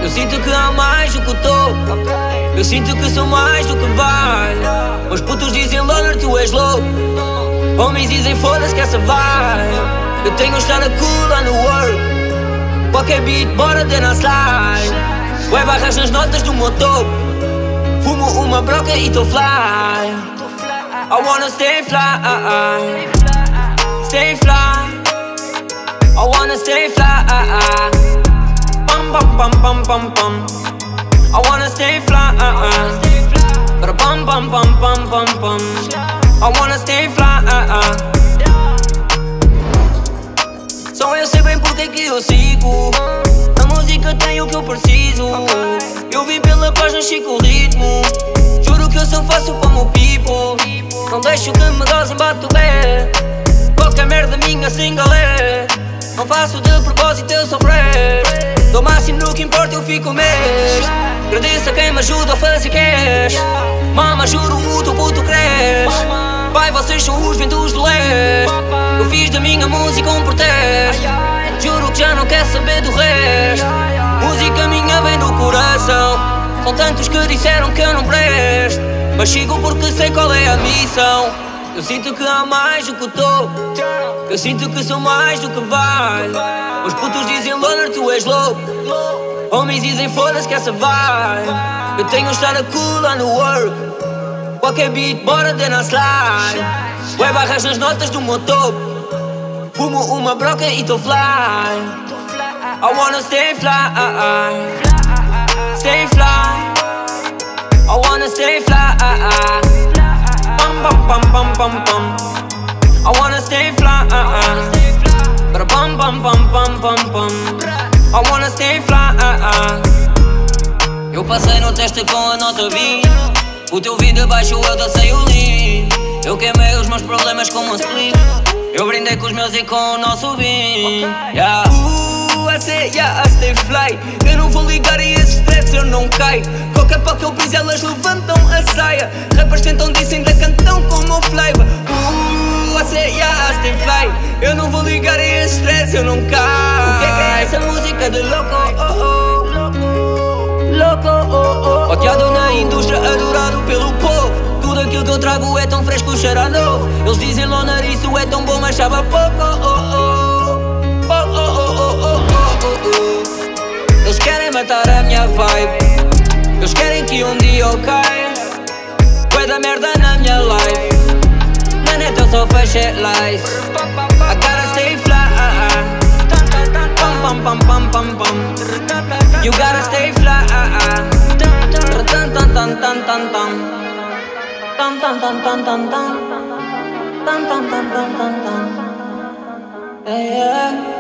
sinto que há mais do que o topo. Eu sinto que sou mais do que vale. Os putos dizem loner, tu és louco. Homens dizem foda-se que essa vai. Eu tenho estar a cool lá no work. Qualquer beat, bora ter na slide. Ué, barras nas notas do meu topo. Fumo uma broca e tô fly. I wanna stay fly. Stay fly. I wanna stay fly. Bum bum bum bum bum bum. I wanna stay fly. But bum bum bum bum bum bum. I wanna stay fly. Só eu sei bem porque que eu sigo. A música tem o que eu preciso. Eu vim pela paz, nasci com o ritmo. Juro que eu só faço como o people. Não deixo que me gozem, bato bem. Qualquer merda minha single é. Não faço de propósito, eu sou fresh. Dou máximo no que importa, eu fico mesmo. Agradeço a quem me ajuda a fazer cash. Mama, juro, o teu puto cresce. Pai, vocês são os ventos do leste. Eu fiz da minha música um protesto. Juro que já não quer saber do resto. Música minha vem do coração. São tantos que disseram que eu não presto, mas sigo porque sei qual é a missão. Eu sinto que há mais do que o topo. Eu sinto que sou mais do que vale. Os putos dizem loner, tu és louco. Homens dizem foda-se que essa vai. Eu tenho estar a cool lá no work. Qualquer beat, bora ter na slide. Ué, barras nas notas do meu topo. Fumo uma broca e tô fly. I wanna stay fly. Stay fly. I wanna stay fly. Bum bum bum bum bum bum. I wanna stay fly. But bum bum bum bum bum bum. I wanna stay fly. Eu passei no teste com a nota 20. O teu vinho abaixo, eu dancei o lean. Eu queimei os meus problemas com um split. Eu brindei com os meus e com o nosso vinho. Yeah. I say yeah, I stay fly. Eu não vou ligar a esses stress, eu não caio. Qualquer pau que eu piso, elas levantam a saia. Rappers tentam disso, ainda cantam com o meu flavor. I say yeah, I stay fly. Eu não vou ligar a esses stress, eu não caio. O que é essa música de louco? Louco, odiado na indústria, adorado pelo povo. Tudo aquilo que eu trago é tão fresco, cheira novo. Eles dizem loner, isso é tão bom, mas sabe a pouco. Eles querem matar a minha vibe. Eles querem que um dia eu caia. Vai dar merda na minha life. Na net eu só fecho lies. I gotta stay fly. Pum pum pum pum pum. You gotta stay fly. Tan tan tan tan tan tan. Tan tan tan tan tan tan. Tan tan tan tan tan tan. Yeah.